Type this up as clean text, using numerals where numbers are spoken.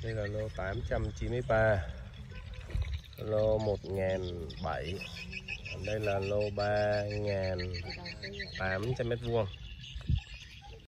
Đây là lô 893, lô 1007, đây là lô 3800 m².